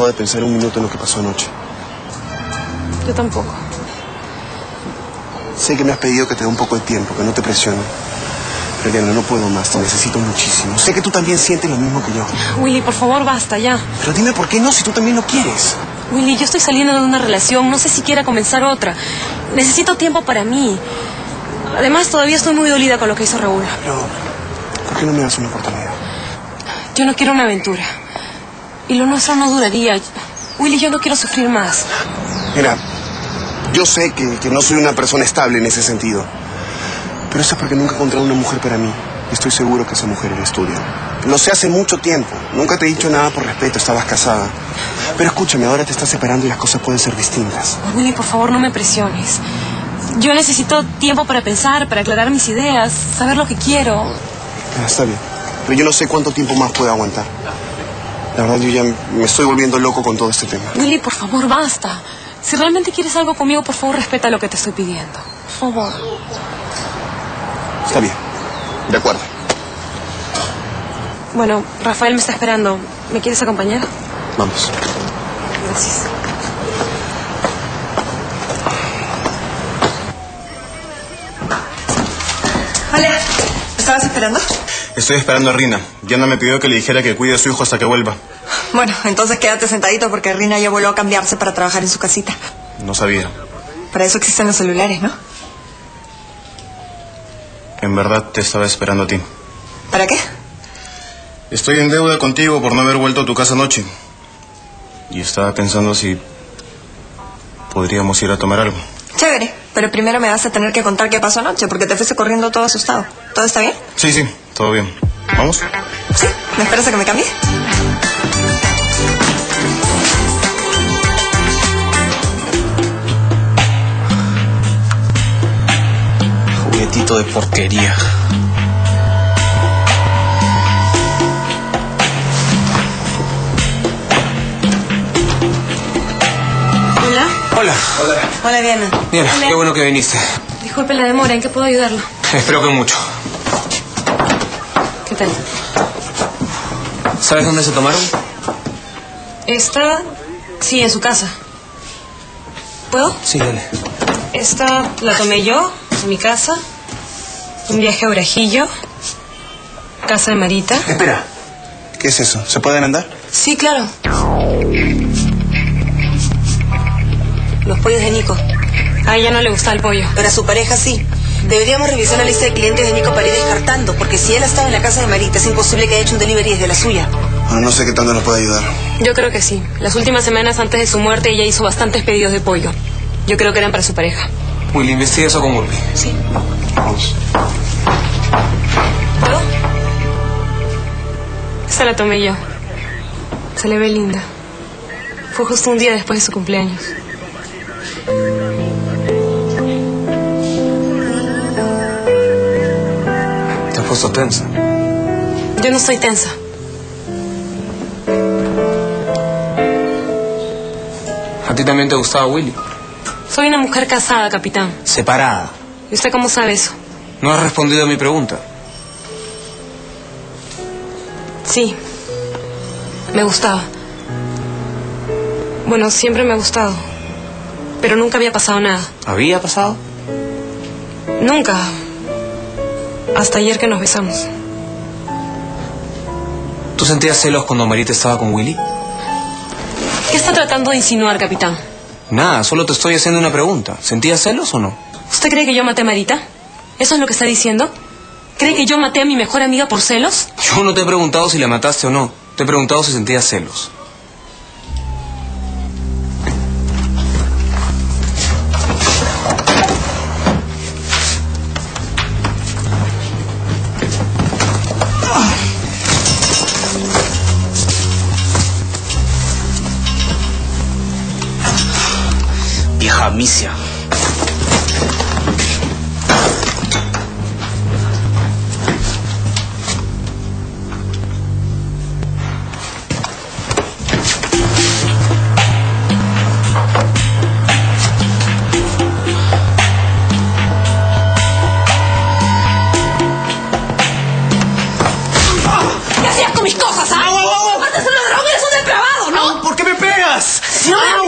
dejado de pensar un minuto en lo que pasó anoche. Yo tampoco. Sé que me has pedido que te dé un poco de tiempo, que no te presione. Pero Diana, no puedo más, te necesito muchísimo. Sé que tú también sientes lo mismo que yo. Willy, por favor, basta ya. Pero dime por qué no, si tú también lo quieres. Willy, yo estoy saliendo de una relación, no sé si quiera comenzar otra. Necesito tiempo para mí. Además, todavía estoy muy dolida con lo que hizo Raúl. Pero, ¿por qué no me das una oportunidad? Yo no quiero una aventura. Y lo nuestro no duraría. Willy, yo no quiero sufrir más. Mira, yo sé que no soy una persona estable en ese sentido. Pero eso es porque nunca he encontrado una mujer para mí. Y estoy seguro que esa mujer eres tú, Diana. Lo sé hace mucho tiempo. Nunca te he dicho nada por respeto, estabas casada. Pero escúchame, ahora te estás separando y las cosas pueden ser distintas. Willy, por favor, no me presiones. Yo necesito tiempo para pensar, para aclarar mis ideas, saber lo que quiero. Está bien. Pero yo no sé cuánto tiempo más puedo aguantar. La verdad, yo ya me estoy volviendo loco con todo este tema. Willy, por favor, basta. Si realmente quieres algo conmigo, por favor, respeta lo que te estoy pidiendo. Por favor. Está bien. De acuerdo. Bueno, Rafael me está esperando. ¿Me quieres acompañar? Vamos. Gracias. Hola, ¿me estabas esperando? Estoy esperando a Rina. Diana me pidió que le dijera que cuide a su hijo hasta que vuelva. Bueno, entonces quédate sentadito porque Rina ya volvió a cambiarse para trabajar en su casita. No sabía. Para eso existen los celulares, ¿no? En verdad te estaba esperando a ti. ¿Para qué? Estoy en deuda contigo por no haber vuelto a tu casa anoche. Y estaba pensando si podríamos ir a tomar algo. Chévere, pero primero me vas a tener que contar qué pasó anoche porque te fuiste corriendo todo asustado. ¿Todo está bien? Sí, sí, todo bien. ¿Vamos? Sí. ¿Me esperas a que me cambie? Juguetito de porquería. Hola. Hola. Hola, Diana. Bien, Hola. qué bueno que viniste. Disculpe la demora, ¿en qué puedo ayudarlo? Espero que mucho. ¿Qué tal? ¿Sabes dónde se tomaron? Esta, sí, en su casa. ¿Puedo? Sí, dale. Esta la tomé yo, en mi casa. Un viaje a Orejillo. Casa de Marita. Espera. ¿Qué es eso? ¿Se pueden andar? Sí, claro. Los pollos de Nico. A ella no le gusta el pollo. Pero a su pareja sí. Deberíamos revisar la lista de clientes de Nico para ir descartando, porque si él estaba en la casa de Marita, es imposible que haya hecho un delivery desde la suya. Bueno, no sé qué tanto nos puede ayudar. Yo creo que sí. Las últimas semanas antes de su muerte ella hizo bastantes pedidos de pollo. Yo creo que eran para su pareja. Willy, investiga eso con Urbi. Sí. Vamos. ¿Puedo? Esa la tomé yo. Se le ve linda. Fue justo un día después de su cumpleaños. Te has puesto tensa. Yo no estoy tensa. ¿A ti también te gustaba Willy? Soy una mujer casada, capitán. Separada. ¿Y usted cómo sabe eso? No has respondido a mi pregunta. Sí. Me gustaba. Bueno, siempre me ha gustado. Pero nunca había pasado nada. ¿Había pasado? Nunca. Hasta ayer que nos besamos. ¿Tú sentías celos cuando Marita estaba con Willy? ¿Qué está tratando de insinuar, capitán? Nada, solo te estoy haciendo una pregunta. ¿Sentías celos o no? ¿Usted cree que yo maté a Marita? ¿Eso es lo que está diciendo? ¿Cree que yo maté a mi mejor amiga por celos? Yo no te he preguntado si la mataste o no. Te he preguntado si sentías celos. Vieja misia. ¿Qué hacías con mis cosas, ah? ¡Antes de una droga, eres un depravado, ¿no? ¿Por qué me pegas?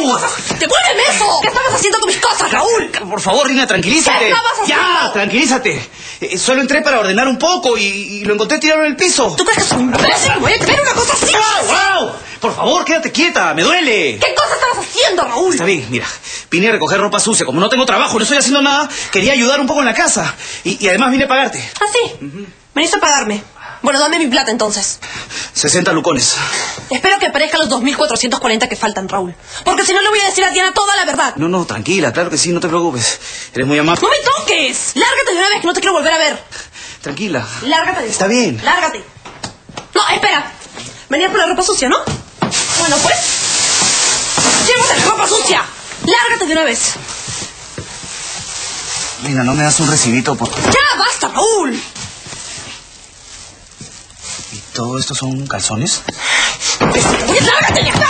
¡Devuélveme eso! ¿Qué estabas haciendo con mis cosas, Raúl? Por favor, Rina, tranquilízate. ¿Qué estabas haciendo? Ya, tranquilízate. Solo entré para ordenar un poco y lo encontré tirado en el piso. ¿Tú crees que soy un imbécil? ¿Me voy a creer una cosa así? ¡Wow! Por favor, quédate quieta, me duele. ¿Qué cosa estabas haciendo, Raúl? Está bien, mira, vine a recoger ropa sucia. Como no tengo trabajo, no estoy haciendo nada, quería ayudar un poco en la casa. Y además vine a pagarte. ¿Ah, sí? Veniste a pagarme. Bueno, dame mi plata entonces. 60 lucones. Espero que aparezcan los 2.440 que faltan, Raúl. Porque si no, le voy a decir a Diana toda la verdad. No, tranquila, claro que sí, no te preocupes. Eres muy amable. ¡No me toques! ¡Lárgate de una vez que no te quiero volver a ver! Tranquila. Lárgate. Está bien. Lárgate. No, espera. Venías por la ropa sucia, ¿no? Bueno, pues. ¡Llévate la ropa sucia! ¡Lárgate de una vez! Rina, ¿no me das un recibito por...? ¡Ya, basta, Raúl! ¿Y todo esto son calzones? ¡Lárgate, ya está!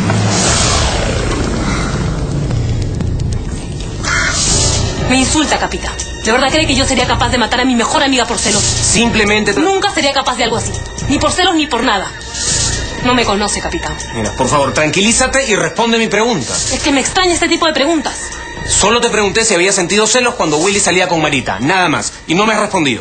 Me insulta, capitán. ¿De verdad cree que yo sería capaz de matar a mi mejor amiga por celos? Simplemente... Nunca sería capaz de algo así. Ni por celos ni por nada. No me conoce, capitán. Mira, por favor, tranquilízate y responde mi pregunta. Es que me extraña este tipo de preguntas. Solo te pregunté si había sentido celos cuando Willy salía con Marita. Nada más. Y no me has respondido.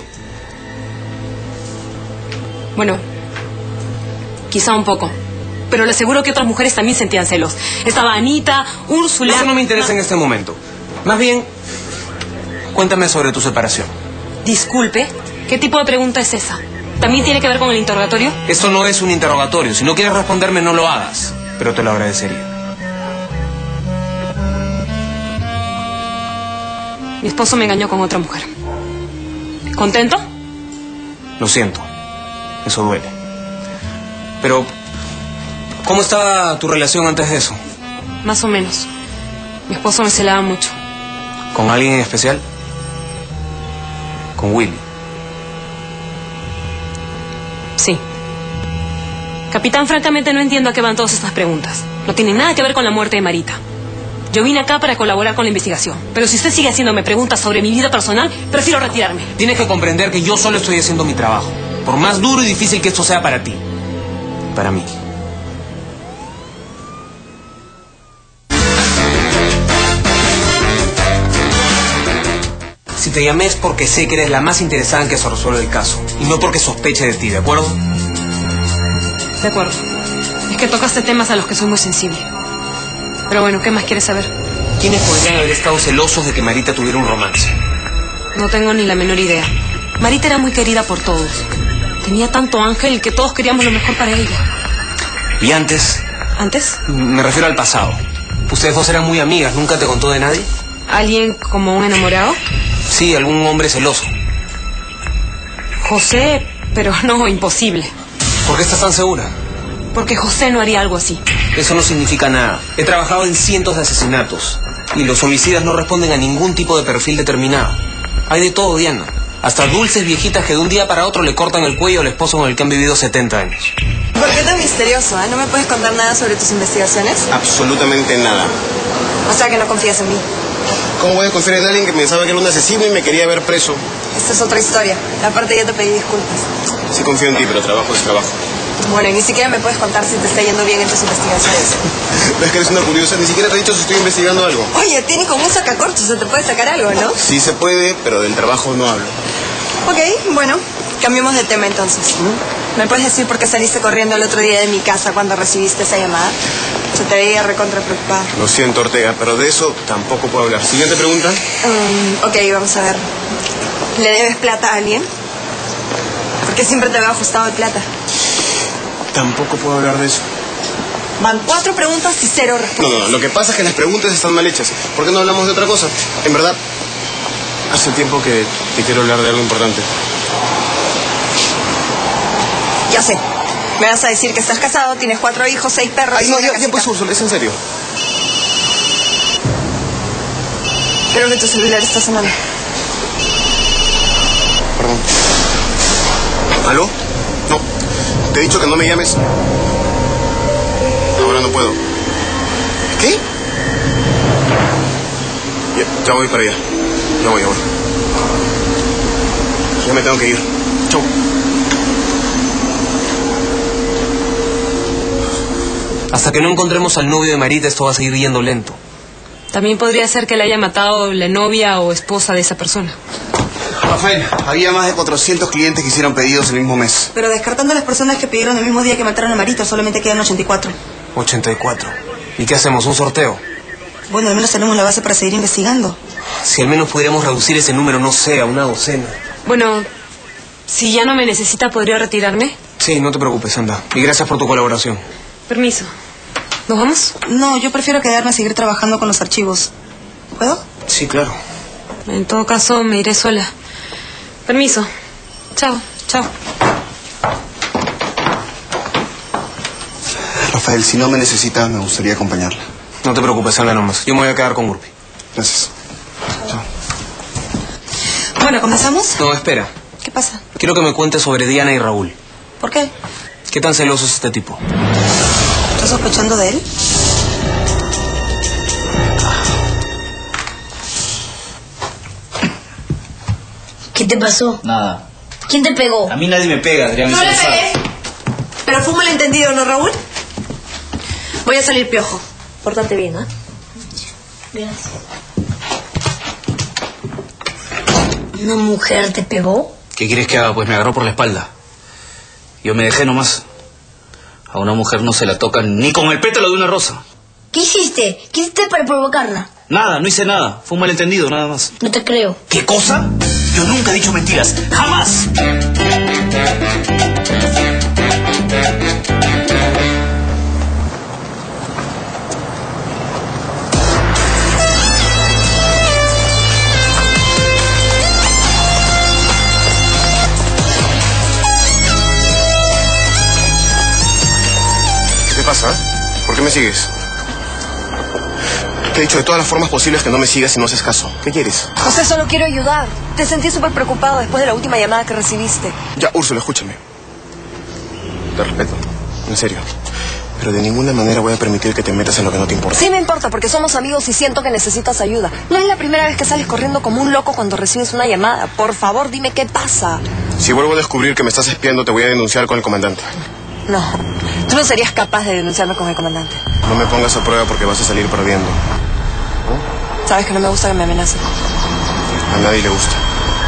Bueno, quizá un poco. Pero le aseguro que otras mujeres también sentían celos. Estaba Anita, Úrsula... Eso no me interesa en este momento. Más bien, cuéntame sobre tu separación. Disculpe, ¿qué tipo de pregunta es esa? ¿También tiene que ver con el interrogatorio? Esto no es un interrogatorio. Si no quieres responderme, no lo hagas. Pero te lo agradecería. Mi esposo me engañó con otra mujer. ¿Contento? Lo siento. Eso duele. Pero, ¿cómo estaba tu relación antes de eso? Más o menos. Mi esposo me celaba mucho. ¿Con alguien en especial? Con Willy. Sí. Capitán, francamente no entiendo a qué van todas estas preguntas. No tienen nada que ver con la muerte de Marita. Yo vine acá para colaborar con la investigación. Pero si usted sigue haciéndome preguntas sobre mi vida personal, prefiero retirarme. Tienes que comprender que yo solo estoy haciendo mi trabajo. Por más duro y difícil que esto sea para ti. Para mí. Si te llamé es porque sé que eres la más interesada en que se resuelva el caso. Y no porque sospeche de ti, ¿de acuerdo? De acuerdo. Es que tocaste temas a los que soy muy sensible. Pero bueno, ¿qué más quieres saber? ¿Quiénes podrían haber estado celosos de que Marita tuviera un romance? No tengo ni la menor idea. Marita era muy querida por todos. Tenía tanto ángel que todos queríamos lo mejor para ella. ¿Y antes? ¿Antes? Me refiero al pasado. Ustedes dos eran muy amigas, ¿nunca te contó de nadie? ¿Alguien como un enamorado? Sí, algún hombre celoso. José, pero no, imposible. ¿Por qué estás tan segura? Porque José no haría algo así. Eso no significa nada. He trabajado en cientos de asesinatos. Y los homicidas no responden a ningún tipo de perfil determinado. Hay de todo, Diana. Hasta dulces viejitas que de un día para otro le cortan el cuello al esposo con el que han vivido 70 años. ¿Por qué tan misterioso? ¿No me puedes contar nada sobre tus investigaciones? Absolutamente nada. O sea que no confías en mí. ¿Cómo voy a confiar en alguien que pensaba que era un asesino y me quería ver preso? Esta es otra historia. Aparte ya te pedí disculpas. Sí confío en ti, pero trabajo es trabajo. Bueno, y ni siquiera me puedes contar si te está yendo bien en tus investigaciones. ¿Ves que eres una curiosa? Ni siquiera te he dicho si estoy investigando algo. Oye, tiene como un sacacorchos, se te puede sacar algo, ¿no? Sí se puede, pero del trabajo no hablo. Ok, bueno, cambiemos de tema entonces. ¿Me puedes decir por qué saliste corriendo el otro día de mi casa cuando recibiste esa llamada? Se te veía recontra preocupada. Lo siento, Ortega, pero de eso tampoco puedo hablar. Siguiente pregunta. Ok, vamos a ver. ¿Le debes plata a alguien? ¿Por qué siempre te veo ajustado de plata? Tampoco puedo hablar de eso. Van 4 preguntas y 0 respuestas. No, lo que pasa es que las preguntas están mal hechas. ¿Por qué no hablamos de otra cosa? En verdad, hace tiempo que te quiero hablar de algo importante. Ya sé. Me vas a decir que estás casado, tienes 4 hijos, 6 perros... Ay, no, ya pues, Úrsula, es en serio. Creo que tu celular está sonando. Perdón. ¿Aló? No, te he dicho que no me llames. Ahora no puedo. ¿Qué? Ya voy para allá. Ya voy. Ya me tengo que ir. Chau. Hasta que no encontremos al novio de Marita, esto va a seguir yendo lento. También podría ser que le haya matado la novia o esposa de esa persona. Rafael, había más de 400 clientes que hicieron pedidos el mismo mes. Pero descartando a las personas que pidieron el mismo día que mataron a Marita, solamente quedan 84. 84. ¿Y qué hacemos? ¿Un sorteo? Bueno, al menos tenemos la base para seguir investigando. Si al menos pudiéramos reducir ese número, no sé, a una docena. Bueno, si ya no me necesita, ¿podría retirarme? Sí, no te preocupes, anda. Y gracias por tu colaboración. Permiso. ¿Nos vamos? No, yo prefiero quedarme a seguir trabajando con los archivos. ¿Puedo? Sí, claro. En todo caso, me iré sola. Permiso. Chao, chao. Rafael, si no me necesitas, me gustaría acompañarla. No te preocupes, anda nomás. Yo me voy a quedar con Gurpi. Gracias. Chao. Bueno, ¿comenzamos? No, espera. ¿Qué pasa? Quiero que me cuentes sobre Diana y Raúl. ¿Por qué? ¿Qué tan celoso es este tipo? ¿Estás sospechando de él? ¿Qué te pasó? Nada. ¿Quién te pegó? A mí nadie me pega, Adrián. No eso le lo sabes. pegué. Pero fue un malentendido, ¿no, Raúl? Voy a salir piojo. Pórtate bien, ¿ah? Gracias. ¿Una mujer te pegó? ¿Qué quieres que haga? Pues me agarró por la espalda. Yo me dejé nomás. A una mujer no se la toca ni con el pétalo de una rosa. ¿Qué hiciste? ¿Qué hiciste para provocarla? Nada, no hice nada. Fue un malentendido, nada más. No te creo. ¿Qué cosa? Yo nunca he dicho mentiras. ¡Jamás! ¿Qué pasa? ¿Por qué me sigues? Te he dicho de todas las formas posibles que no me sigas y no haces caso. ¿Qué quieres? José, solo quiero ayudar. Te sentí súper preocupado después de la última llamada que recibiste. Ya, Úrsula, escúchame. Te respeto, en serio. Pero de ninguna manera voy a permitir que te metas en lo que no te importa. Sí me importa, porque somos amigos y siento que necesitas ayuda. No es la primera vez que sales corriendo como un loco cuando recibes una llamada. Por favor, dime qué pasa. Si vuelvo a descubrir que me estás espiando, te voy a denunciar con el comandante. No, tú no serías capaz de denunciarme con el comandante. No me pongas a prueba porque vas a salir perdiendo. Sabes que no me gusta que me amenacen. A nadie le gusta.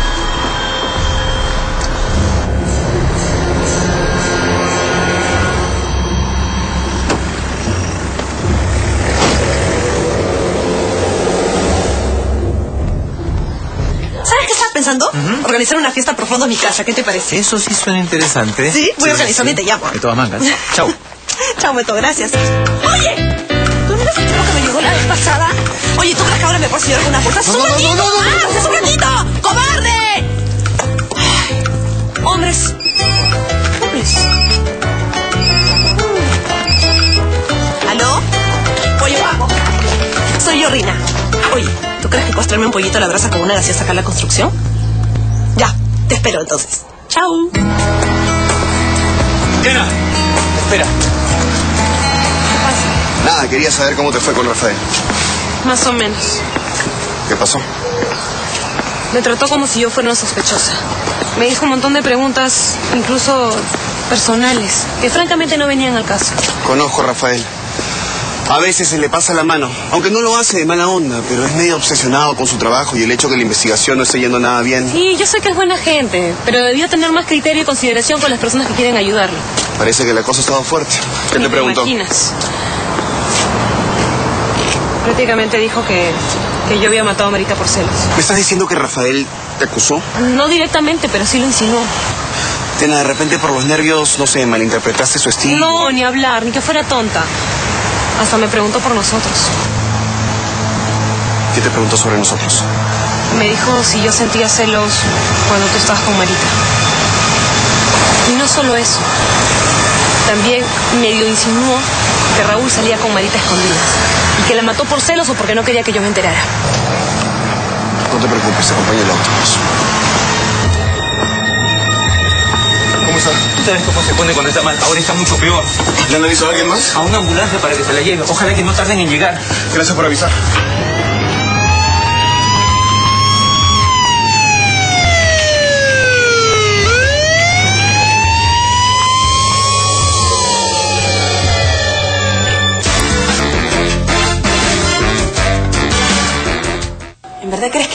¿Sabes qué estaba pensando? Organizar una fiesta por fondo en mi casa. ¿Qué te parece? Eso sí suena interesante. Sí, voy a organizarme y te llamo. De todas mangas. Chau. Chao, Beto, gracias. Oye, ¿tú no ves el tipo que me llegó la vez pasada? Oye, ¿tú crees que ahora me puedes ayudar con una puerta? ¡Es un gatito! ¡Ah, es un gatito! ¡Cobarde! Ay, hombres. ¿Aló? Oye, guapo. Soy yo, Rina. Oye, ¿tú crees que puedes traerme un pollito a la brasa con una gaseosa acá en la construcción? Ya, te espero entonces. Chao. Diana, espera. Nada, quería saber cómo te fue con Rafael. Más o menos. ¿Qué pasó? Me trató como si yo fuera una sospechosa. Me dijo un montón de preguntas, incluso personales, que francamente no venían al caso. Conozco a Rafael. A veces se le pasa la mano, aunque no lo hace de mala onda, pero es medio obsesionado con su trabajo y el hecho que la investigación no esté yendo nada bien. Sí, yo sé que es buena gente, pero debió tener más criterio y consideración con las personas que quieren ayudarlo. Parece que la cosa ha estado fuerte. ¿Qué Ni te preguntó? imaginas. Prácticamente dijo que yo había matado a Marita por celos. ¿Me estás diciendo que Rafael te acusó? No directamente, pero sí lo insinuó. Tena, de repente por los nervios, no sé, malinterpretaste su estilo. No, ni hablar, ni que fuera tonta. Hasta me preguntó por nosotros. ¿Qué te preguntó sobre nosotros? Me dijo si yo sentía celos cuando tú estabas con Marita. Y no solo eso. También medio insinuó que Raúl salía con Marita escondidas. Y que la mató por celos o porque no quería que yo me enterara. No te preocupes, te acompaño el auto. ¿Cómo está? ¿Tú sabes cómo se pone cuando está mal? Ahora está mucho peor. ¿Le han avisado a alguien más? A una ambulancia para que se la lleve. Ojalá que no tarden en llegar. Gracias por avisar.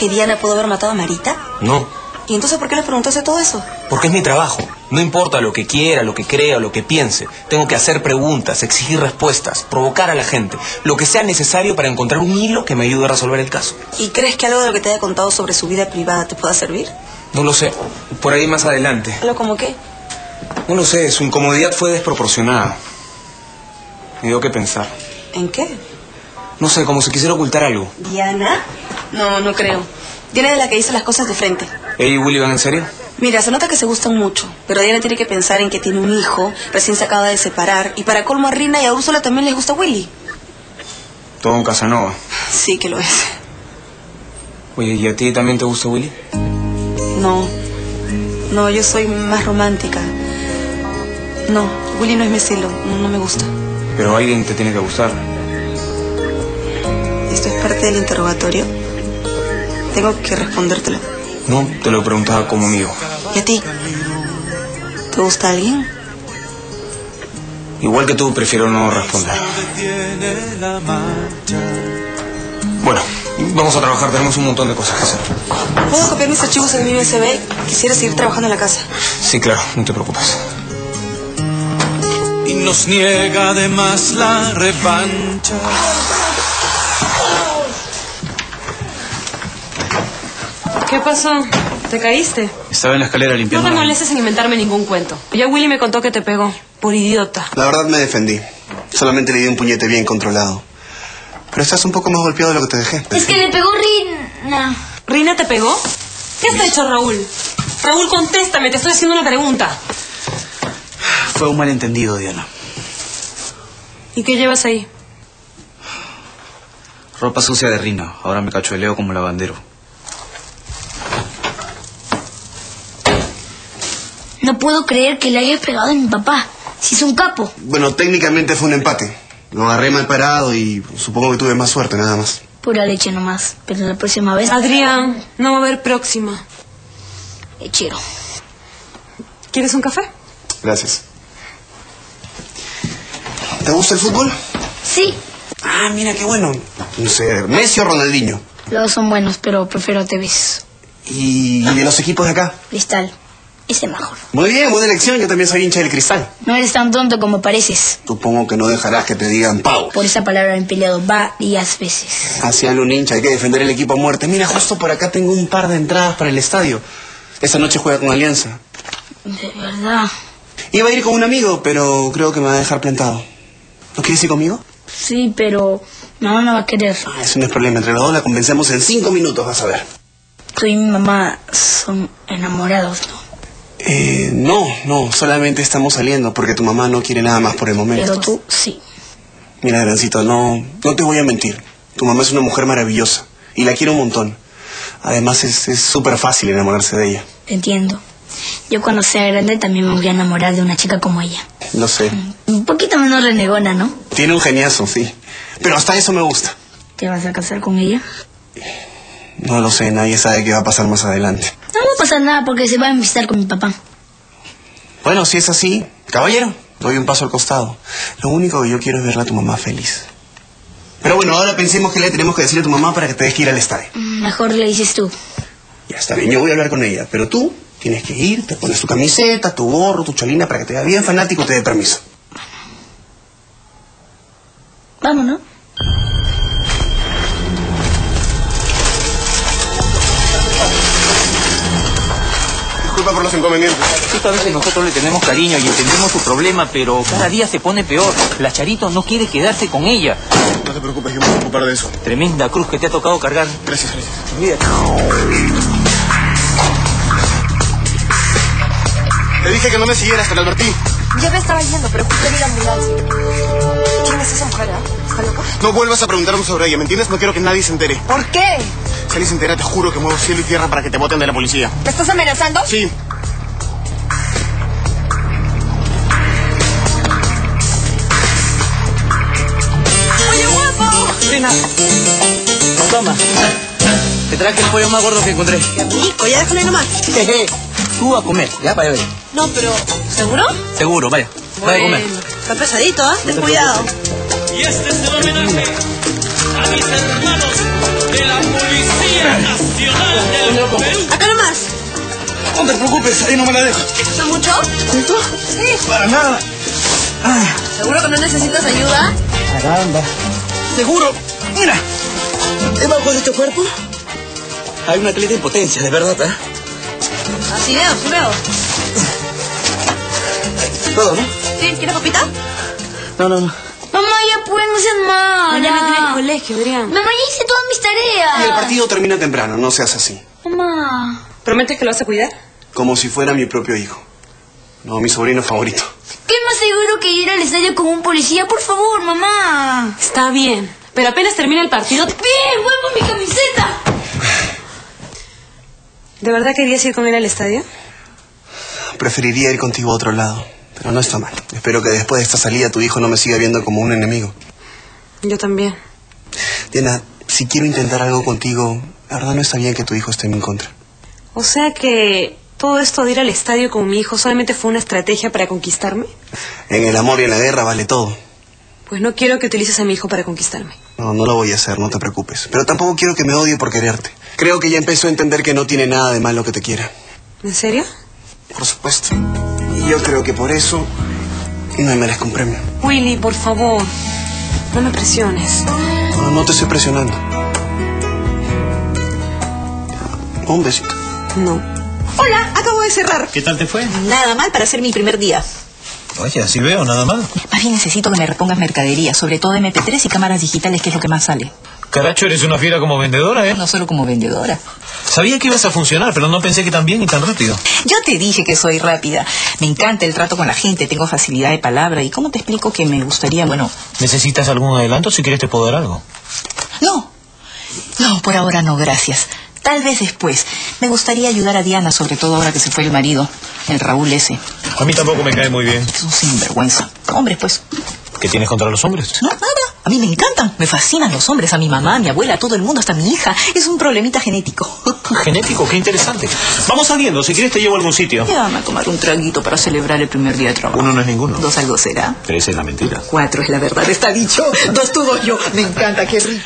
que Diana pudo haber matado a Marita? No, ¿Y entonces por qué le preguntaste todo eso? porque es mi trabajo. No importa lo que quiera, lo que crea o lo que piense. Tengo que hacer preguntas, exigir respuestas, provocar a la gente. Lo que sea necesario para encontrar un hilo que me ayude a resolver el caso. ¿Y crees que algo de lo que te haya contado sobre su vida privada te pueda servir? No lo sé. Por ahí más adelante. ¿Algo como qué? No lo sé. Su incomodidad fue desproporcionada. Me dio que pensar. ¿En qué? No sé, como si quisiera ocultar algo. ¿Diana? No, no creo. Diana es la que dice las cosas de frente. ¿Ella y Willy van en serio? Mira, se nota que se gustan mucho, pero Diana tiene que pensar en que tiene un hijo, recién se acaba de separar, y para colmo a Rina y a Úrsula también les gusta Willy. Todo un Casanova. Sí que lo es. Oye, ¿y a ti también te gusta Willy? No, yo soy más romántica. No, Willy no es mi estilo, no me gusta. Pero alguien te tiene que gustar. Esto es parte del interrogatorio. Tengo que respondértelo. No, te lo preguntaba como amigo. ¿Y a ti? ¿Te gusta alguien? Igual que tú, prefiero no responder. Bueno, vamos a trabajar, tenemos un montón de cosas que hacer. ¿Puedo copiar mis archivos en mi USB? Quisiera seguir trabajando en la casa. Sí, claro, no te preocupes. Y nos niega además la revancha. ¿Qué pasó? ¿Te caíste? Estaba en la escalera No limpiando. te molestes en inventarme ningún cuento. Ya Willy me contó que te pegó. Por idiota. La verdad me defendí. Solamente le di un puñete bien controlado. Pero estás un poco más golpeado de lo que te dejé. Es que le pegó Rina. ¿Rina te pegó? ¿Qué has hecho, Raúl? Raúl, contéstame, te estoy haciendo una pregunta. Fue un malentendido, Diana. ¿Y qué llevas ahí? Ropa sucia de Rina. Ahora me cachueleo como lavandero. No puedo creer que le haya pegado a mi papá. Si es un capo. Bueno, técnicamente fue un empate. Lo agarré mal parado y supongo que tuve más suerte, nada más. Pura leche nomás. Pero la próxima vez... Adrián, no va a haber próxima. Lechero. ¿Quieres un café? Gracias. ¿Te gusta el fútbol? Sí. Ah, mira qué bueno. No sé, Messi o Ronaldinho. Los dos son buenos, pero prefiero a Tevez. ¿Y de los equipos de acá? Cristal. Ese mejor. Muy bien, buena elección. Yo también soy hincha del Cristal. No eres tan tonto como pareces. Supongo que no dejarás que te digan pavo. Por esa palabra me he peleado varias veces. Hacia un hincha, hay que defender el equipo a muerte. Mira, justo por acá tengo un par de entradas para el estadio. Esta noche juega con Alianza. De verdad. Iba a ir con un amigo, pero creo que me va a dejar plantado. ¿No quieres ir conmigo? Sí, pero mamá no va a querer. Ah, eso no es problema. Entre los dos la convencemos en 5 minutos, vas a ver. Tú y mi mamá son enamorados, ¿no? No, solamente estamos saliendo porque tu mamá no quiere nada más por el momento. Pero tú sí. Mira, Grancito, no te voy a mentir. Tu mamá es una mujer maravillosa y la quiero un montón. Además es súper fácil enamorarse de ella. Te entiendo. Yo cuando sea grande también me voy a enamorar de una chica como ella. Lo sé. Un poquito menos renegona, ¿no? Tiene un geniazo, sí. Pero hasta eso me gusta. ¿Te vas a casar con ella? No lo sé, nadie sabe qué va a pasar más adelante. No va a pasar nada porque se va a visitar con mi papá. Bueno, si es así, caballero, doy un paso al costado. Lo único que yo quiero es verla a tu mamá feliz. Pero bueno, ahora pensemos que le tenemos que decir a tu mamá para que te deje ir al estadio. Mejor le dices tú. Ya está bien, yo voy a hablar con ella, pero tú tienes que ir, te pones tu camiseta, tu gorro, tu cholina para que te vea bien fanático y te dé permiso. Vámonos. Disculpa por los inconvenientes. A veces nosotros le tenemos cariño y entendemos su problema, pero cada día se pone peor. La Charito no quiere quedarse con ella. No te preocupes, yo me voy a ocupar de eso. Tremenda cruz que te ha tocado cargar. Gracias. Olvídate. Te dije que no me siguieras, te lo advertí. Ya me estaba yendo, pero justo vi la ambulancia. ¿Quién es esa mujer, ¿Está loca? No vuelvas a preguntarme sobre ella, ¿me entiendes? No quiero que nadie se entere. ¿Por qué? Si alguien se entera, te juro que muevo cielo y tierra para que te boten de la policía. ¿Me estás amenazando? Sí. ¡Oye, guapo! Rina, toma. Te traje el pollo más gordo que encontré. ¡Qué rico! Ya déjalo ahí nomás. Jeje. Tú a comer, ya, vaya, vaya. No, pero... ¿Seguro? Seguro, vaya. Vaya a comer. Está pesadito, ¿ah? Ten cuidado. Y este es el homenaje a mis hermanos de la Policía Nacional. Acá nomás. No te preocupes, ahí no me la dejo. ¿Está mucho? ¿Cuánto? Para nada. Ay. ¿Seguro que no necesitas ayuda? Caramba. ¿Seguro? Mira. Debajo de este cuerpo hay una atleta en potencia, de verdad, ¿eh? Así veo, sí veo. Todo, ¿no? ¿Sí? ¿Quieres papita? No. Mamá, ya pues, no seas mala. Mañana tiene el colegio, Adrián. Mamá, ya hice todas mis tareas. El partido termina temprano, no seas así. Mamá. ¿Prometes que lo vas a cuidar? Como si fuera mi propio hijo. No, mi sobrino favorito. ¿Qué más seguro que ir al estadio con un policía? Por favor, mamá. Está bien, pero apenas termina el partido... ¡Bien! ¡Vuelvo mi camiseta! ¿De verdad querías ir con él al estadio? Preferiría ir contigo a otro lado, pero no está mal. Espero que después de esta salida tu hijo no me siga viendo como un enemigo. Yo también. Diana, si quiero intentar algo contigo, la verdad no está bien que tu hijo esté en mi contra. O sea que todo esto de ir al estadio con mi hijo solamente fue una estrategia para conquistarme. En el amor y en la guerra vale todo. Pues no quiero que utilices a mi hijo para conquistarme. No lo voy a hacer, no te preocupes. Pero tampoco quiero que me odie por quererte. Creo que ya empezó a entender que no tiene nada de malo que te quiera. ¿En serio? Por supuesto. Y yo creo que por eso no me merezco un premio. Willy, por favor, no me presiones. No te estoy presionando. Un besito. No. Hola, acabo de cerrar. ¿Qué tal te fue? Nada mal para ser mi primer día. Oye, así veo, nada mal. Más bien necesito que me repongas mercadería, sobre todo MP3 y cámaras digitales, que es lo que más sale. Caracho, eres una fiera como vendedora, ¿eh? No solo como vendedora. Sabía que ibas a funcionar, pero no pensé que tan bien y tan rápido. Yo te dije que soy rápida. Me encanta el trato con la gente, tengo facilidad de palabra. ¿Y cómo te explico que me gustaría, bueno... ¿Necesitas algún adelanto? Si quieres te puedo dar algo. No, por ahora no, gracias. Tal vez después. Me gustaría ayudar a Diana, sobre todo ahora que se fue el marido, el Raúl ese. A mí tampoco me cae muy bien. Es un sinvergüenza. Hombres, pues. ¿Qué tienes contra los hombres? No, nada. A mí me encantan. Me fascinan los hombres. A mi mamá, a mi abuela, a todo el mundo, hasta a mi hija. Es un problemita genético. ¿Genético? Qué interesante. Vamos saliendo. Si quieres te llevo a algún sitio. Llévame a tomar un traguito para celebrar el primer día de trabajo. 1 no es ninguno. 2 algo será. 3 es la mentira. 4 es la verdad. Está dicho. 2 tú, 2 yo. Me encanta. Qué rico.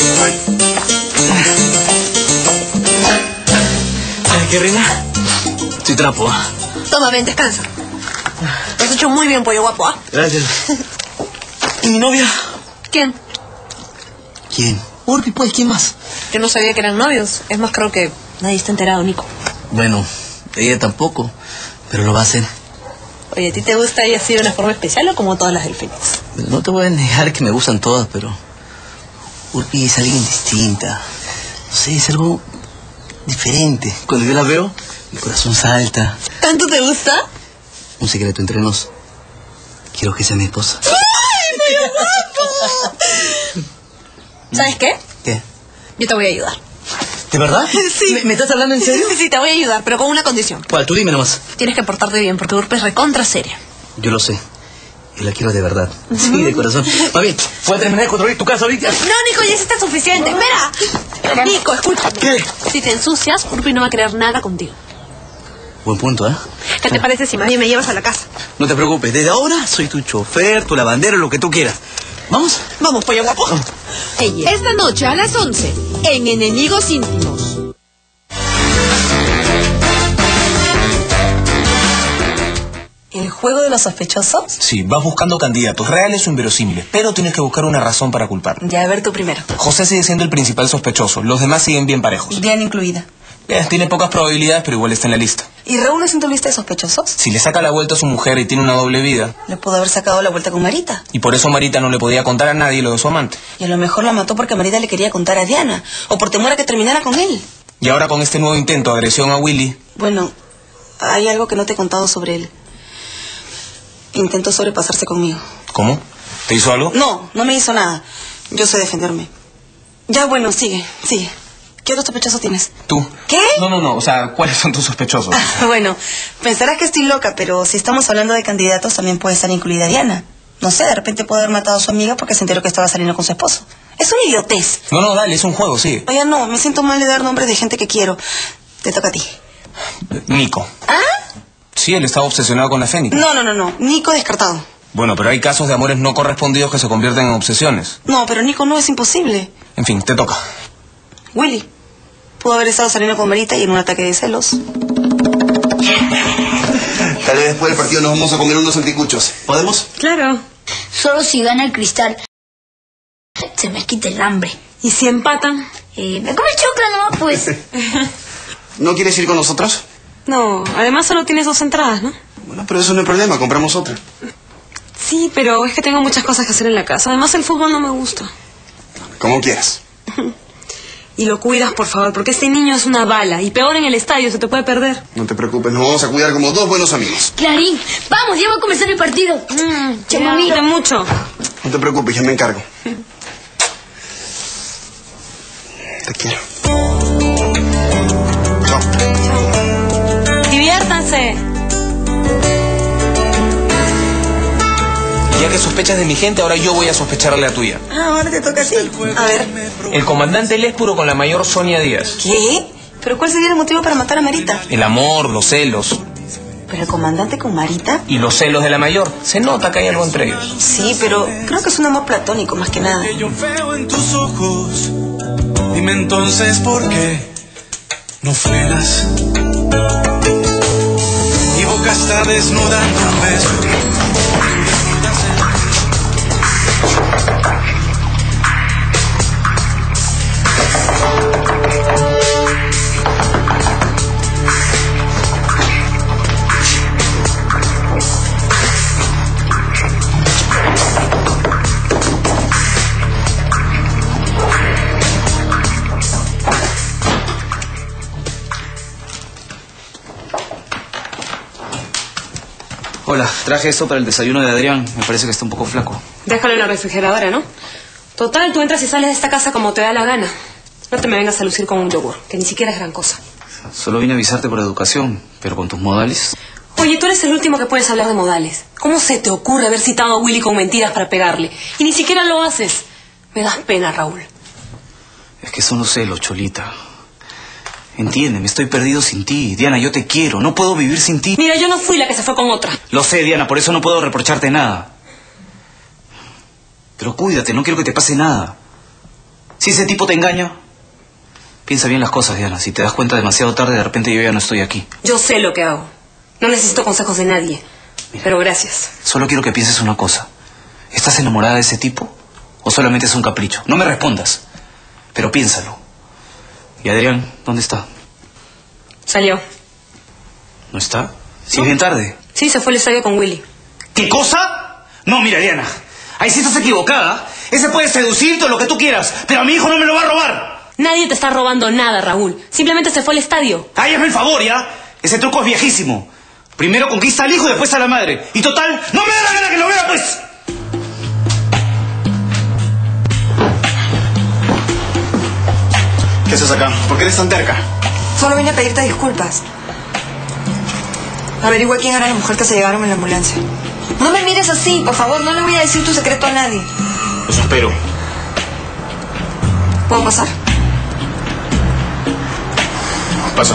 Ay, qué reina. Estoy trapo. Toma, ven, descansa. Lo has hecho muy bien, pollo guapo, ¿ah? Gracias. ¿Y mi novia? ¿Quién? ¿Quién? Urbi, pues, ¿quién más? Yo no sabía que eran novios. Es más, creo que nadie está enterado, Nico. Bueno, ella tampoco, pero lo va a hacer. Oye, ¿a ti te gusta ella así de una forma especial o como todas las del Fénix? No te voy a negar que me gustan todas, pero... Urbi es alguien distinta. No sé, es algo diferente. Cuando yo la veo, mi corazón salta. ¿Tanto te gusta? Un secreto entre nos. Quiero que sea mi esposa. ¡Ay, muy guapo! ¿Sabes qué? ¿Qué? Yo te voy a ayudar. ¿De verdad? Sí. ¿Me estás hablando en serio? Sí, te voy a ayudar, pero con una condición. ¿Cuál? Tú dime nomás. Tienes que portarte bien, porque Urpe es recontra seria. Yo lo sé. Y la quiero de verdad. Sí, de corazón. Va bien, voy a terminar de construir tu casa ahorita. No, Nico, ya hiciste suficiente. Espera. Nico, escucha. ¿Qué? Si te ensucias, Urpi no va a querer nada contigo. Buen punto, ¿eh? ¿Qué te parece si más bien me llevas a la casa? No te preocupes, desde ahora soy tu chofer, tu lavandero, lo que tú quieras. ¿Vamos? Vamos, pollo guapo. Esta noche a las 11, en Enemigos Íntimos. ¿El juego de los sospechosos? Sí, vas buscando candidatos reales o inverosímiles, pero tienes que buscar una razón para culpar. Ya, a ver tú primero. José sigue siendo el principal sospechoso, los demás siguen bien parejos. Diana incluida. Tiene pocas probabilidades, pero igual está en la lista. ¿Y Raúl es en tu lista de sospechosos? Si le saca la vuelta a su mujer y tiene una doble vida, Le pudo haber sacado la vuelta con Marita. y por eso Marita no le podía contar a nadie lo de su amante. Y a lo mejor la mató porque Marita le quería contar a Diana. O por temor a que terminara con él. Y ahora con este nuevo intento de agresión a Willy, Bueno, hay algo que no te he contado sobre él. Intentó sobrepasarse conmigo. ¿cómo? ¿Te hizo algo? No me hizo nada. Yo sé defenderme. Ya, bueno, sigue. ¿Qué otro sospechoso tienes? ¿Tú? ¿Qué? No, o sea, ¿cuáles son tus sospechosos? Bueno, pensarás que estoy loca, pero si estamos hablando de candidatos, también puede estar incluida Diana. No sé, de repente puede haber matado a su amiga porque se enteró que estaba saliendo con su esposo. Es una idiotez. No, dale, es un juego, sí. Oye, no, me siento mal de dar nombres de gente que quiero. Te toca a ti. Nico. ¿Ah? Sí, él estaba obsesionado con la Fénix. No. Nico descartado. Bueno, pero hay casos de amores no correspondidos que se convierten en obsesiones. No, pero Nico no, es imposible. En fin, te toca. Willy. Pudo haber estado saliendo con Marita y en un ataque de celos. Tal vez después del partido nos vamos a comer unos anticuchos. ¿Podemos? Claro. Solo si gana el Cristal. Se me quita el hambre. ¿Y si empatan? Me come chocla nomás, pues. ¿No quieres ir con nosotros? No, además solo tienes 2 entradas, ¿no? Bueno, pero eso no hay problema, compramos otra. Sí, pero es que tengo muchas cosas que hacer en la casa. Además el fútbol no me gusta. Como quieras. Y lo cuidas, por favor, porque este niño es una bala. Y peor en el estadio, se te puede perder. No te preocupes, nos vamos a cuidar como 2 buenos amigos. Clarín, vamos, ya va a comenzar el partido. Cuídate mucho. No te preocupes, ya me encargo. Te quiero. Chao. Diviértanse. Y ya que sospechas de mi gente, ahora yo voy a sospecharle a la tuya. Ah, ahora te toca a ti. A ver. El comandante Lespuro con la mayor Sonia Díaz. ¿Qué? ¿Pero cuál sería el motivo para matar a Marita? El amor, los celos. ¿Pero el comandante con Marita? Y los celos de la mayor. Se nota que hay algo entre ellos. Sí, pero creo que es un amor platónico más que nada. Que yo veo en tus ojos. Dime entonces por qué no fueras. Mi boca está desnudando un beso. Hola, traje esto para el desayuno de Adrián. Me parece que está un poco flaco. Déjalo en la refrigeradora, ¿no? Total, tú entras y sales de esta casa como te da la gana. No te me vengas a lucir con un yogur, que ni siquiera es gran cosa. Solo vine a avisarte por educación, pero con tus modales. Oye, tú eres el último que puedes hablar de modales. ¿Cómo se te ocurre haber citado a Willy con mentiras para pegarle? Y ni siquiera lo haces. Me das pena, Raúl. Es que son los celos, Cholita. Entiéndeme, estoy perdido sin ti. Diana, yo te quiero. No puedo vivir sin ti. Mira, yo no fui la que se fue con otra. Lo sé, Diana, por eso no puedo reprocharte nada. Pero cuídate, no quiero que te pase nada. Si ese tipo te engaña, piensa bien las cosas, Diana. Si te das cuenta demasiado tarde, de repente yo ya no estoy aquí. Yo sé lo que hago. No necesito consejos de nadie. Pero gracias. Solo quiero que pienses una cosa. ¿Estás enamorada de ese tipo? ¿O solamente es un capricho? No me respondas. Pero piénsalo. ¿Y Adrián, dónde está? Salió. ¿No está? ¿Sí es bien tarde? Sí, se fue al estadio con Willy. ¿Qué cosa? No, mira, Diana. Ahí sí estás equivocada. Ese puede seducirte o lo que tú quieras, pero a mi hijo no me lo va a robar. Nadie te está robando nada, Raúl. Simplemente se fue al estadio. Ay, hazme el favor, ¿ya? Ese truco es viejísimo. Primero conquista al hijo y después a la madre. Y total, no me da la gana que lo vea, pues. ¿Qué haces acá? ¿Por qué eres tan terca? Solo vine a pedirte disculpas. Averigua quién era la mujer que se llevaron en la ambulancia. No me mires así, por favor, no le voy a decir tu secreto a nadie. Eso espero. ¿Puedo pasar? Paso.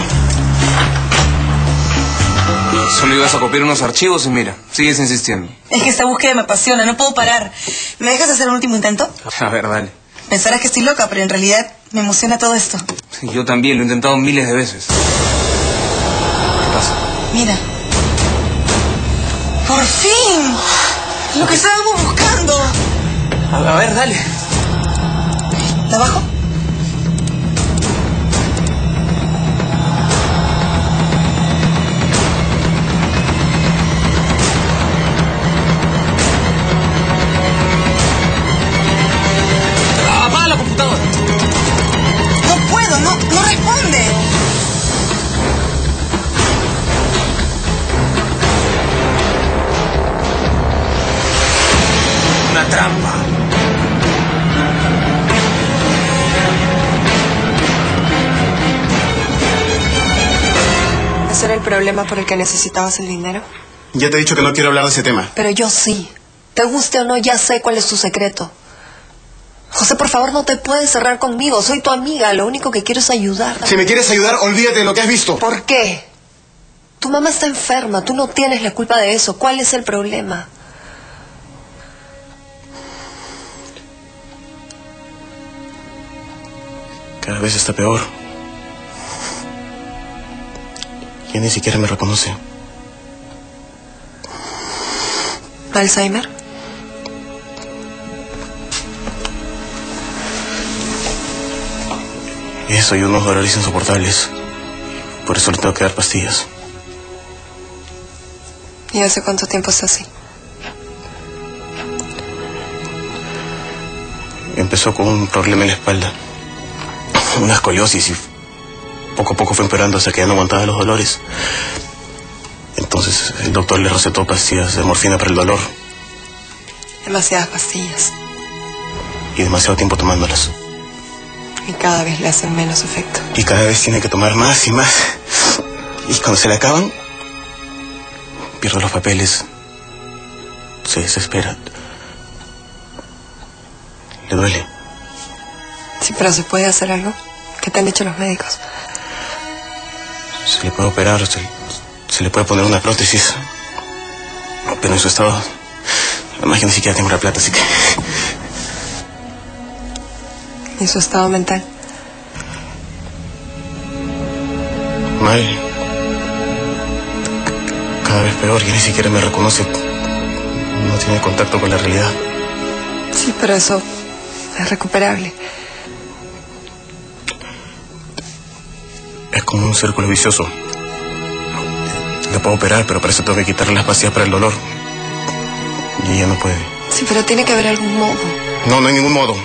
Solo ibas a copiar unos archivos y mira, sigues insistiendo. Es que esta búsqueda me apasiona, no puedo parar. ¿Me dejas hacer un último intento? A ver, dale. Pensarás que estoy loca, pero en realidad me emociona todo esto. Yo también, lo he intentado miles de veces. ¿Qué pasa? Mira. ¡Por fin! Lo que estábamos buscando. A ver, dale. ¿La bajo? Apaga la computadora. No puedo, no responde. Una trampa. ¿Ese era el problema por el que necesitabas el dinero? Ya te he dicho que no quiero hablar de ese tema. Pero yo sí. Te guste o no, ya sé cuál es tu secreto. José, por favor, no te puedes cerrar conmigo. Soy tu amiga. Lo único que quiero es ayudar. Si me quieres ayudar, olvídate de lo que has visto. ¿Por qué? Tu mamá está enferma. Tú no tienes la culpa de eso. ¿Cuál es el problema? Cada vez está peor. Ya ni siquiera me reconoce. ¿Alzheimer? Y eso y unos dolores insoportables. Por eso le tengo que dar pastillas. ¿Y hace cuánto tiempo está así? Empezó con un problema en la espalda. Una escoliosis y poco a poco fue empeorando hasta que ya no aguantaba los dolores. Entonces el doctor le recetó pastillas de morfina para el dolor. Demasiadas pastillas. Y demasiado tiempo tomándolas. Y cada vez le hacen menos efecto. Y cada vez tiene que tomar más y más. Y cuando se le acaban, pierde los papeles. Se desespera. Le duele. Sí, pero ¿se puede hacer algo? ¿Qué te han dicho los médicos? Se le puede operar, se le puede poner una prótesis. Pero en su estado, además que ni siquiera tengo la plata, así que... ¿Y su estado mental? Mal. Cada vez peor, ya ni siquiera me reconoce. No tiene contacto con la realidad. Sí, pero eso es recuperable. Es como un círculo vicioso. Le puedo operar, pero para eso tengo que quitarle las pastillas para el dolor. Y ella no puede. Sí, pero tiene que haber algún modo. No, no hay ningún modo.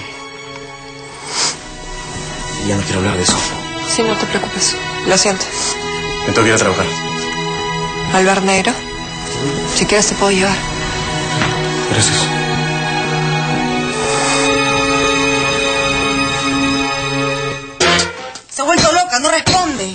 Ya no quiero hablar de eso. Sí, no te preocupes. Lo siento. Me tengo que ir a trabajar. ¿Al bar negro? Si quieres te puedo llevar. Gracias. Se ha vuelto loca, no responde.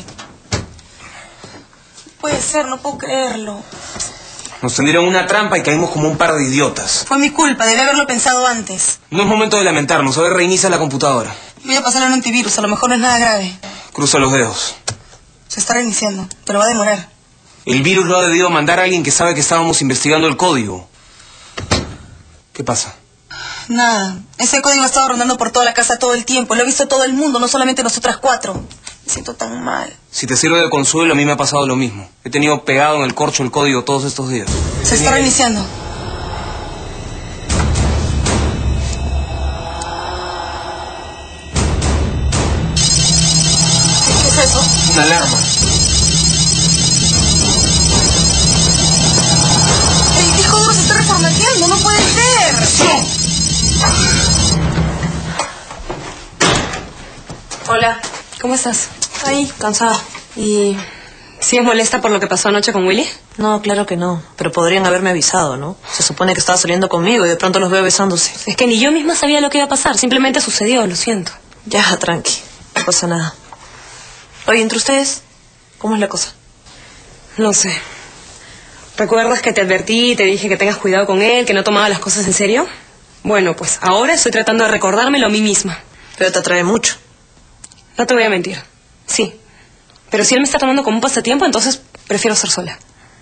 No puede ser, no puedo creerlo. Nos tendieron una trampa y caímos como un par de idiotas. Fue mi culpa, debí haberlo pensado antes. No es momento de lamentarnos. A ver, reinicia la computadora. Voy a pasarle un antivirus, a lo mejor no es nada grave. Cruza los dedos. Se está reiniciando, pero va a demorar. El virus lo ha debido mandar a alguien que sabe que estábamos investigando el código. ¿Qué pasa? Nada, ese código ha estado rondando por toda la casa todo el tiempo. Lo ha visto todo el mundo, no solamente nosotras cuatro. Me siento tan mal. Si te sirve de consuelo, a mí me ha pasado lo mismo. He tenido pegado en el corcho el código todos estos días. Se está reiniciando. ¿Qué es eso? Una alarma. El disco duro se está reformateando, no puede ser. Hola, ¿cómo estás? Ahí, cansada. ¿Y sigues molesta por lo que pasó anoche con Willy? No, claro que no. Pero podrían haberme avisado, ¿no? Se supone que estaba saliendo conmigo y de pronto los veo besándose. Es que ni yo misma sabía lo que iba a pasar. Simplemente sucedió, lo siento. Ya, tranqui. No pasa nada. Oye, ¿entre ustedes? ¿Cómo es la cosa? No sé. ¿Recuerdas que te advertí y te dije que tengas cuidado con él, que no tomaba las cosas en serio? Bueno, pues ahora estoy tratando de recordármelo a mí misma. Pero te atrae mucho. No te voy a mentir. Sí. Pero si él me está tomando como un pasatiempo, entonces prefiero ser sola.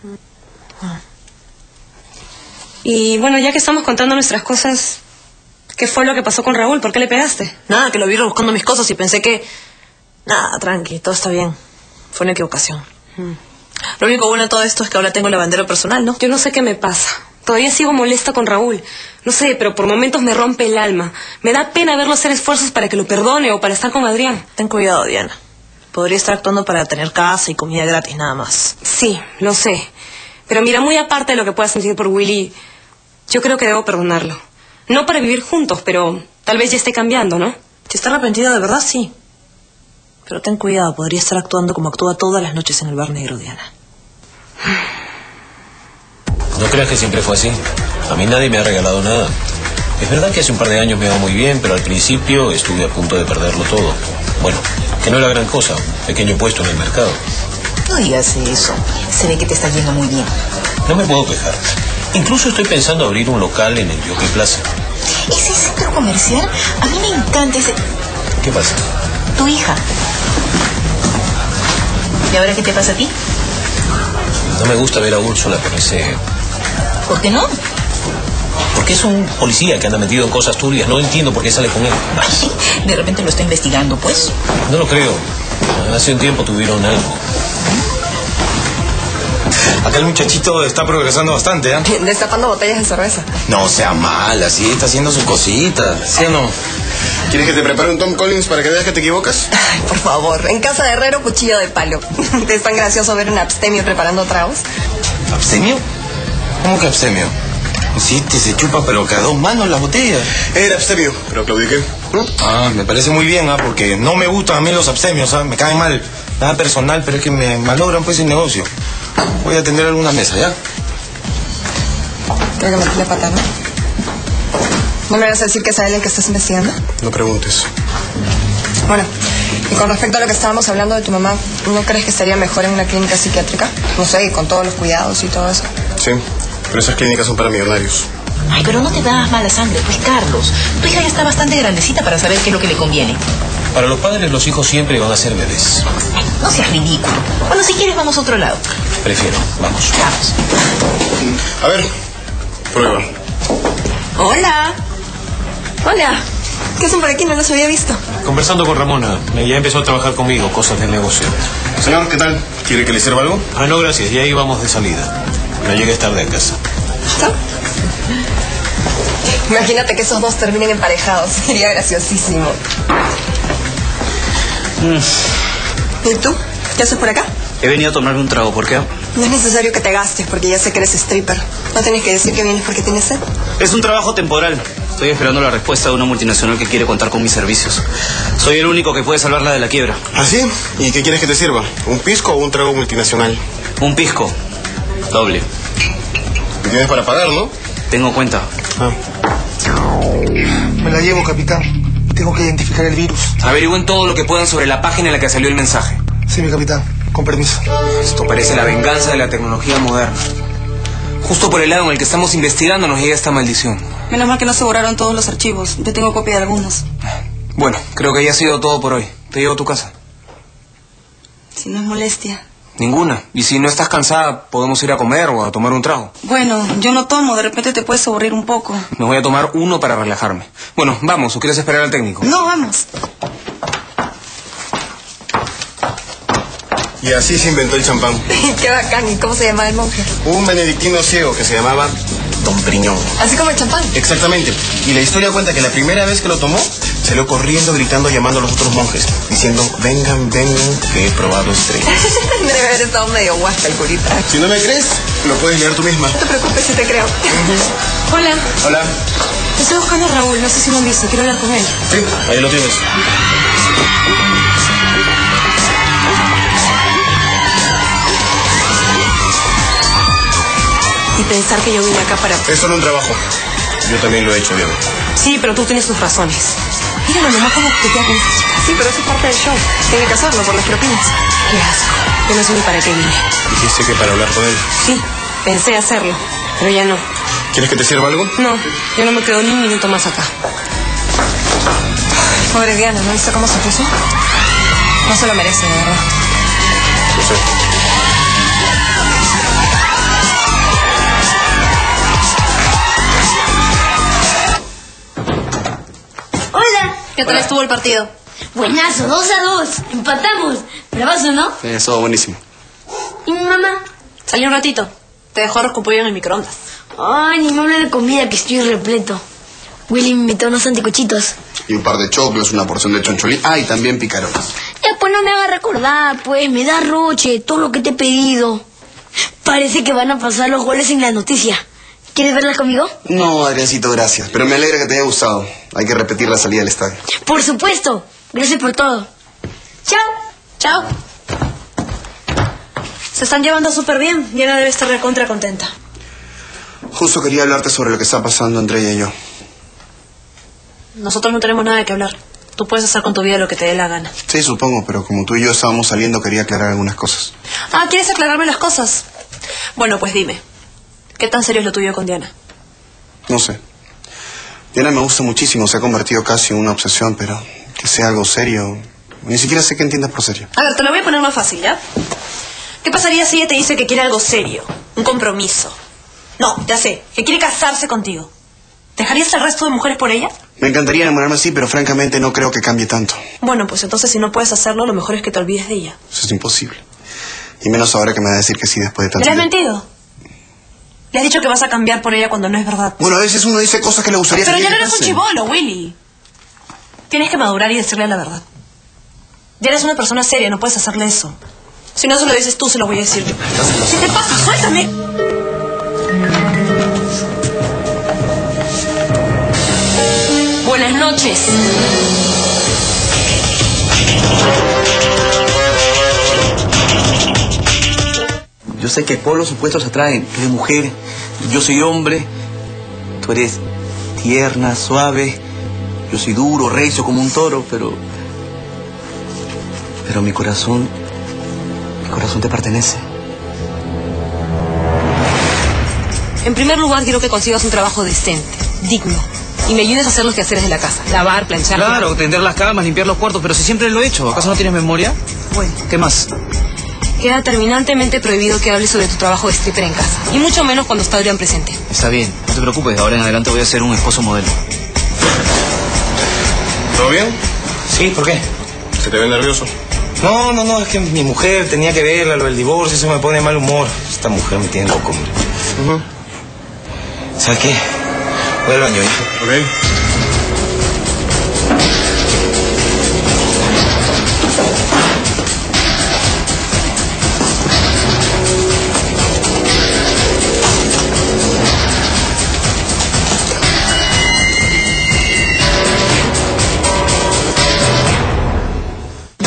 Y bueno, ya que estamos contando nuestras cosas, ¿qué fue lo que pasó con Raúl? ¿Por qué le pegaste? Nada, que lo vieron buscando mis cosas y pensé que... Nada, tranqui, todo está bien. Fue una equivocación. Lo único bueno de todo esto es que ahora tengo la bandera personal, ¿no? Yo no sé qué me pasa. Todavía sigo molesta con Raúl. No sé, pero por momentos me rompe el alma. Me da pena verlo hacer esfuerzos para que lo perdone o para estar con Adrián. Ten cuidado, Diana. Podría estar actuando para tener casa y comida gratis, nada más. Sí, lo sé. Pero mira, muy aparte de lo que pueda sentir por Willy, yo creo que debo perdonarlo. No para vivir juntos, pero tal vez ya esté cambiando, ¿no? Si está arrepentida de verdad, sí. Pero ten cuidado, podría estar actuando como actúa todas las noches en el bar negro, Diana. No creas que siempre fue así. A mí nadie me ha regalado nada. Es verdad que hace un par de años me iba muy bien, pero al principio estuve a punto de perderlo todo. Bueno, que no era gran cosa, pequeño puesto en el mercado. No digas eso. Se ve que te está yendo muy bien. No me puedo quejar. Incluso estoy pensando abrir un local en el Jockey Plaza. ¿Ese centro comercial? A mí me encanta ese... ¿Qué pasa? Tu hija. ¿Y ahora qué te pasa a ti? No me gusta ver a Úrsula con ese... ¿Por qué no? Porque es un policía que anda metido en cosas turbias. No entiendo por qué sale con él. Ay, de repente lo está investigando, pues. No lo creo. Hace un tiempo tuvieron algo. Acá el muchachito está progresando bastante, ¿eh? Destapando botellas de cerveza. No sea mala, sí, está haciendo sus cositas, ¿sí o no? ¿Quieres que te prepare un Tom Collins para que veas que te equivocas? Ay, por favor, en casa de herrero, cuchillo de palo. ¿Es tan gracioso ver un abstemio preparando tragos? ¿Abstemio? ¿Cómo que abstemio? Sí, se chupa, pero que a 2 manos las botellas. Era abstemio, pero claudiqué. Ah, me parece muy bien, porque no me gustan a mí los abstemios, me caen mal. Nada personal, pero es que me malogran pues el negocio. Voy a atender algunas mesas, ¿ya? Creo que metí la pata, ¿no? ¿No me vas a decir que es a él el que estás investigando? No preguntes. Bueno, y con respecto a lo que estábamos hablando de tu mamá, ¿no crees que estaría mejor en una clínica psiquiátrica? No sé, con todos los cuidados y todo eso. Sí, pero esas clínicas son para millonarios. Ay, pero no te das mala sangre, pues, Carlos. Tu hija ya está bastante grandecita para saber qué es lo que le conviene. Para los padres, los hijos siempre van a ser bebés. Ay, no seas ridículo. Bueno, si quieres, vamos a otro lado. Prefiero, vamos. Vamos. A ver, prueba. Hola. Hola. ¿Qué hacen por aquí? No los había visto. Conversando con Ramona, ella empezó a trabajar conmigo, cosas del negocio. Señor, ¿qué tal? ¿Quiere que le sirva algo? Ah, no, gracias, ya íbamos de salida. No llegues tarde a casa. Imagínate que esos dos terminen emparejados. Sería graciosísimo. ¿Y tú? ¿Qué haces por acá? He venido a tomarme un trago, ¿por qué? No es necesario que te gastes, porque ya sé que eres stripper. No tienes que decir que vienes porque tienes sed. Es un trabajo temporal. Estoy esperando la respuesta de una multinacional que quiere contar con mis servicios. Soy el único que puede salvarla de la quiebra. ¿Ah, sí? ¿Y qué quieres que te sirva? ¿Un pisco o un trago multinacional? Un pisco. Doble. ¿Y tienes para pagar, no? Tengo cuenta. Me la llevo, capitán. Tengo que identificar el virus. Averigüen todo lo que puedan sobre la página en la que salió el mensaje. Sí, mi capitán. Con permiso. Esto parece la venganza de la tecnología moderna. Justo por el lado en el que estamos investigando nos llega esta maldición. Menos mal que no se borraron todos los archivos. Yo tengo copia de algunos. Bueno, creo que ya ha sido todo por hoy. Te llevo a tu casa. Si no es molestia. Ninguna. Y si no estás cansada, podemos ir a comer o a tomar un trago. Bueno, yo no tomo. De repente te puedes aburrir un poco. Me voy a tomar uno para relajarme. Bueno, vamos. ¿O quieres esperar al técnico? No, vamos. Y así se inventó el champán. Qué bacán. ¿Y cómo se llamaba el monje? Un benedictino ciego que se llamaba Don Priñón. Así como el champán. Exactamente. Y la historia cuenta que la primera vez que lo tomó, salió corriendo, gritando, llamando a los otros monjes, diciendo, vengan, vengan, que he probado estrellas. Debe haber estado medio guasta el curita. Si no me crees, lo puedes leer tú misma. No te preocupes si te creo. Hola. Hola. Estoy buscando a Raúl, no sé si lo han visto, quiero hablar con él. Sí, ahí lo tienes. Y pensar que yo vine acá para... Es solo un trabajo. Yo también lo he hecho, Diego. Sí, pero tú tienes tus razones. Míralo, nomás como te queda con esta chica. Sí, pero eso es parte del show. Tiene que hacerlo por las propinas. Qué asco. Yo no sé ni para qué vine. Dijiste que para hablar con él. Sí, pensé hacerlo, pero ya no. ¿Quieres que te sirva algo? No, yo no me quedo ni un minuto más acá. Pobre Diana, ¿no viste cómo se puso? No se lo merece, de verdad. Lo sé. Hola. ¿Qué tal estuvo el partido? Buenazo, 2-2. Empatamos. Bravazo, ¿no? Sí, estuvo buenísimo. ¿Y mi mamá? Salí un ratito. Te dejó arroz con pollo en el microondas. Ay, ni me habla de comida que estoy repleto. Willy me invitó unos anticuchitos. Y un par de choclos, una porción de choncholí. Ah, y también picarones. Ya, pues no me hagas recordar, pues. Me da roche todo lo que te he pedido. Parece que van a pasar los goles en la noticia. ¿Quieres verla conmigo? No, Adriancito, gracias. Pero me alegra que te haya gustado. Hay que repetir la salida del estadio. Por supuesto. Gracias por todo. Chao. Chao. Se están llevando súper bien. Diana debe estar recontra contenta. Justo quería hablarte sobre lo que está pasando entre ella y yo. Nosotros no tenemos nada que hablar. Tú puedes hacer con tu vida lo que te dé la gana. Sí, supongo, pero como tú y yo estábamos saliendo, quería aclarar algunas cosas. Ah, ¿quieres aclararme las cosas? Bueno, pues dime. ¿Qué tan serio es lo tuyo con Diana? No sé. Diana me gusta muchísimo, se ha convertido casi en una obsesión, pero que sea algo serio... Ni siquiera sé qué entiendas por serio. A ver, te lo voy a poner más fácil, ¿ya? ¿Qué pasaría si ella te dice que quiere algo serio? Un compromiso. No, ya sé, que quiere casarse contigo. ¿Dejarías al resto de mujeres por ella? Me encantaría enamorarme así, pero francamente no creo que cambie tanto. Bueno, pues entonces si no puedes hacerlo, lo mejor es que te olvides de ella. Eso es imposible. Y menos ahora que me va a decir que sí después de tanto ¿Le has tiempo. mentido? Le has dicho que vas a cambiar por ella cuando no es verdad. Bueno, a veces uno dice cosas que le gustaría Pero que ya no le eres un pasen. chibolo, Willy. Tienes que madurar y decirle la verdad. Ya eres una persona seria, no puedes hacerle eso. Si no se lo dices tú, se lo voy a decir yo. ¿Qué te pasa? ¡Suéltame! Buenas noches. Yo sé que polos opuestos se atraen. Tú eres mujer, yo soy hombre. Tú eres tierna, suave. Yo soy duro, recio como un toro, pero mi corazón te pertenece. En primer lugar, quiero que consigas un trabajo decente, digno. Y me ayudes a hacer los quehaceres de la casa. Lavar, planchar... Claro, tender las camas, limpiar los cuartos, pero si siempre lo he hecho. ¿Acaso no tienes memoria? Bueno, ¿Qué más? queda terminantemente prohibido que hables sobre tu trabajo de stripper en casa. Y mucho menos cuando está Adrián presente. Está bien, no te preocupes. Ahora en adelante voy a ser un esposo modelo. ¿Todo bien? Sí, ¿por qué? ¿Se te ve nervioso? No, es que mi mujer tenía que verla, lo del divorcio, eso me pone de mal humor. Esta mujer me tiene loco, hombre. ¿Sabes qué? Voy al baño, hijo. Ok.